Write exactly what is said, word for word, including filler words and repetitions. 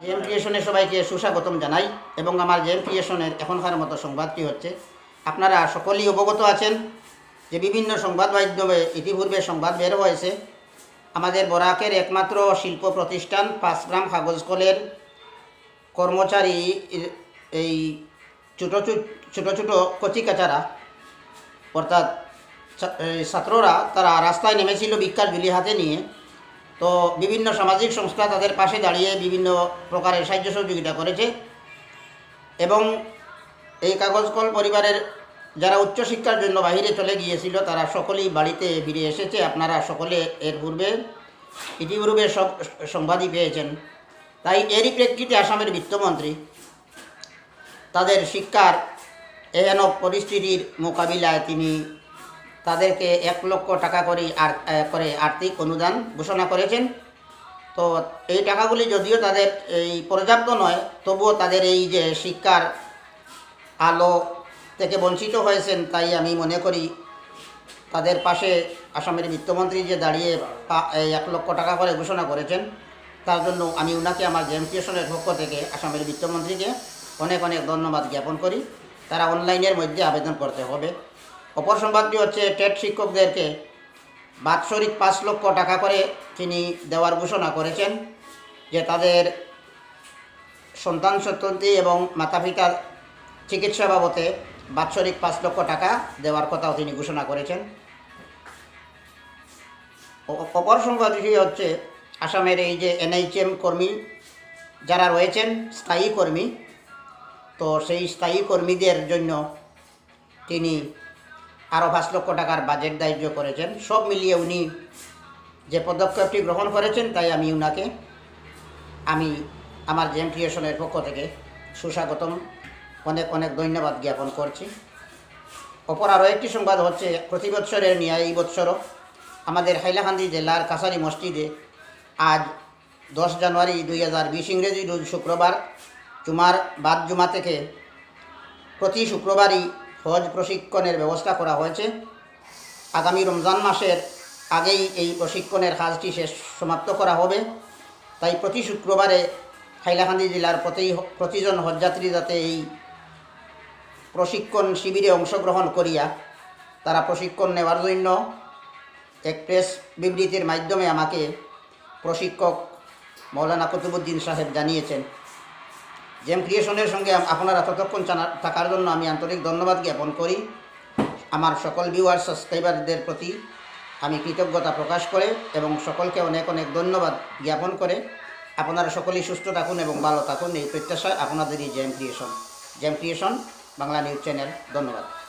JM ক্রিয়েশনের সবাইকে সুস্বাগতম জানাই এবং আমার জেএম ক্রিয়েশনের এখনকার মতো সংবাদটি হচ্ছে, আপনারা সকলেই অবগত আছেন যে বিভিন্ন সংবাদ মাধ্যমে ইতিপূর্বে সংবাদ বের হয়েছে আমাদের বরাকের একমাত্র শিল্প প্রতিষ্ঠান পাঁচ গ্রাম কাগজ কলের কর্মচারী এই ছোটো ছোটো ছোটো কচিকাচারা অর্থাৎ ছাত্ররা তারা রাস্তায় নেমেছিল ভিক্ষার ঝুলি হাতে নিয়ে। তো বিভিন্ন সামাজিক সংস্থা তাদের পাশে দাঁড়িয়ে বিভিন্ন প্রকারের সাহায্য সহযোগিতা করেছে এবং এই কাগজ কল পরিবারের যারা উচ্চশিক্ষার জন্য বাহিরে চলে গিয়েছিল তারা সকলেই বাড়িতে ফিরে এসেছে। আপনারা সকলে এর পূর্বে ইতিপূর্বে সব সংবাদই পেয়েছেন। তাই এরই প্রেক্ষিতে আসামের বিত্তমন্ত্রী তাদের শিক্ষার এহেন পরিস্থিতির মোকাবিলায় তিনি তাদেরকে এক লক্ষ টাকা করে আর করে আর্থিক অনুদান ঘোষণা করেছেন। তো এই টাকাগুলি যদিও তাদের এই পর্যাপ্ত নয়, তবুও তাদের এই যে শিক্ষার আলো থেকে বঞ্চিত হয়েছেন, তাই আমি মনে করি তাদের পাশে আসামের বিত্তমন্ত্রী যে দাঁড়িয়ে এক লক্ষ টাকা করে ঘোষণা করেছেন, তার জন্য আমি ওনাকে আমার জেএম ক্রিয়েশনের পক্ষ থেকে আসামের বিত্তমন্ত্রীকে অনেক অনেক ধন্যবাদ জ্ঞাপন করি। তারা অনলাইনের মধ্যে আবেদন করতে হবে। অপর সংবাদটি হচ্ছে, টেট শিক্ষকদেরকে বাৎসরিক পাঁচ লক্ষ টাকা করে তিনি দেওয়ার ঘোষণা করেছেন, যে তাদের সন্তান সন্ততি এবং মাতা পিতার চিকিৎসা বাবদে বাৎসরিক পাঁচ লক্ষ টাকা দেওয়ার কথাও তিনি ঘোষণা করেছেন। অপর সংবাদটি হচ্ছে, আসামের এই যে এনএইচএম কর্মী যারা রয়েছেন স্থায়ী কর্মী, তো সেই স্থায়ী কর্মীদের জন্য তিনি আরও পাঁচ লক্ষ টাকার বাজেট ধার্য করেছেন। সব মিলিয়ে উনি যে পদক্ষেপটি গ্রহণ করেছেন, তাই আমি উনাকে আমি আমার জেএম ক্রিয়েশনের পক্ষ থেকে সুস্বাগতম অনেক অনেক ধন্যবাদ জ্ঞাপন করছি। অপর আরও একটি সংবাদ হচ্ছে, প্রতি বৎসরের নিয়ে এই বৎসরও আমাদের হাইলাকান্দি জেলার কাছারি মসজিদে আজ দশ জানুয়ারি দুই হাজার বিশ ইংরেজি রোজ শুক্রবার জুমার বাদ জুমা থেকে প্রতি শুক্রবারই হজ প্রশিক্ষণের ব্যবস্থা করা হয়েছে। আগামী রমজান মাসের আগেই এই প্রশিক্ষণের কাজটি শেষ সমাপ্ত করা হবে। তাই প্রতি শুক্রবারে হাইলাকান্দি জেলার প্রতি প্রতিজন হজযাত্রী যাতে এই প্রশিক্ষণ শিবিরে অংশগ্রহণ করিয়া তারা প্রশিক্ষণ নেওয়ার জন্য এক প্রেস বিবৃতির মাধ্যমে আমাকে প্রশিক্ষক মৌলানা কুতুবুদ্দিন সাহেব জানিয়েছেন। জেএম ক্রিয়েশনের সঙ্গে আপনারা ততক্ষণ থাকার জন্য আমি আন্তরিক ধন্যবাদ জ্ঞাপন করি। আমার সকল ভিউয়ার সাবস্ক্রাইবারদের প্রতি আমি কৃতজ্ঞতা প্রকাশ করে এবং সকলকে অনেক অনেক ধন্যবাদ জ্ঞাপন করে আপনারা সকলেই সুস্থ থাকুন এবং ভালো থাকুন, এই প্রত্যাশায় আপনাদেরই JM creation JM creation Bangla news channel. ধন্যবাদ।